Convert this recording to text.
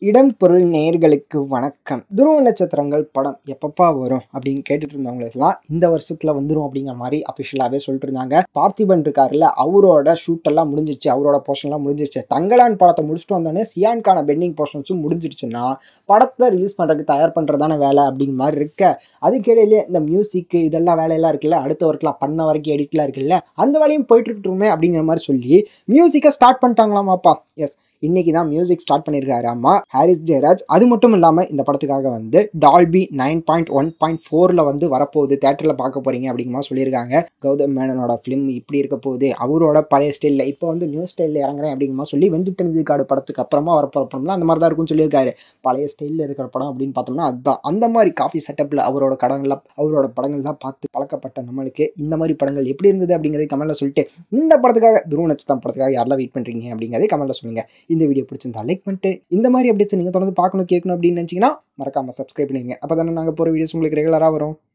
இடம் பொருள் நேயர்களுக்கு வணக்கம். துருவ நட்சத்திரங்கள் படம் எப்பப்பா வரும் அப்படின்னு கேட்டுட்டு இருந்தவங்களுக்குலாம் இந்த வருஷத்துல வந்துடும் அப்படிங்கிற மாதிரி அஃபிஷியலாகவே சொல்லிட்டு இருந்தாங்க. பார்த்திபன் இருக்காருல்ல, அவரோட ஷூட் எல்லாம் முடிஞ்சிருச்சு, அவரோட போர்ஷன்லாம் முடிஞ்சிருச்சு. தங்கலான் படத்தை முடிச்சுட்டு வந்தோடனே சியான்கான பெண்டிங் போர்ஷன்ஸும் முடிஞ்சிருச்சுன்னா படத்தை ரிலீஸ் பண்ணுறதுக்கு தயார் பண்ணுறதான வேலை அப்படிங்கிற மாதிரி இருக்க. அதுக்கிடையிலே இந்த மியூசிக்கு இதெல்லாம் வேலையெல்லாம் இருக்குல்ல, அடுத்த ஒர்க்லாம் பண்ண வரைக்கும் எடிட்லாம் இருக்குல்ல, அந்த வேலையும் போயிட்டு இருக்கட்டுமே அப்படிங்கிற மாதிரி சொல்லி மியூசிக்கை ஸ்டார்ட் பண்ணிட்டாங்களாமாப்பா. எஸ், இன்னைக்கு தான் மியூசிக் ஸ்டார்ட் பண்ணியிருக்காராமா ஹாரிஸ் ஜெயராஜ். அது மட்டும் இல்லாமல் இந்த படத்துக்காக வந்து டால்பி 9.1.4 வந்து வரப்போகுது, தேட்டரில் பார்க்க போகிறீங்க அப்படிங்கிற மாதிரி சொல்லியிருக்காங்க. கௌதம் மேனனோட ஃபிலிம் இப்படி இருக்க போகுது, அவரோட பழைய ஸ்டைலில் இப்போ வந்து நியூ ஸ்டைலில் இறங்குறேன் அப்படிங்கிற மாதிரி சொல்லி வெந்து தெரிஞ்சு காடு படத்துக்கு அப்புறமா வரப்போகிற படம்லாம் அந்த மாதிரி தான் இருக்கும்னு சொல்லியிருக்காரு. பழைய ஸ்டைலில் இருக்கிற படம் அப்படின்னு பார்த்தோம்னா அதுதான். அந்த மாதிரி காஃபி செட்டப்பில் அவரோட படங்கள்லாம் பார்த்து பழக்கப்பட்ட நம்மளுக்கு இந்த மாதிரி படங்கள் எப்படி இருந்தது அப்படிங்கிறத கமெண்ட்டில் சொல்லிட்டு, இந்த படத்துக்காக துருவ நட்சத்திரம் படத்துக்காக யாரெல்லாம் வெயிட் பண்ணுறீங்க அப்படிங்கிறதே கமெண்ட்டில் சொல்லுங்கள். இந்த வீடியோ பிடிச்சிருந்தா லைக் பண்ணிட்டு இந்த மாதிரி அப்டேட்ஸ் நீங்கள் தொடர்ந்து பார்க்கணும் கேட்கணும் அப்படின்னு நினச்சிங்கன்னா மறக்காமல் சப்ஸ்கிரைப் பண்ணிடுங்க. அப்போ தானே நாங்கள் போகிற வீடியோஸ் உங்களுக்கு ரெகுலராக வரும்.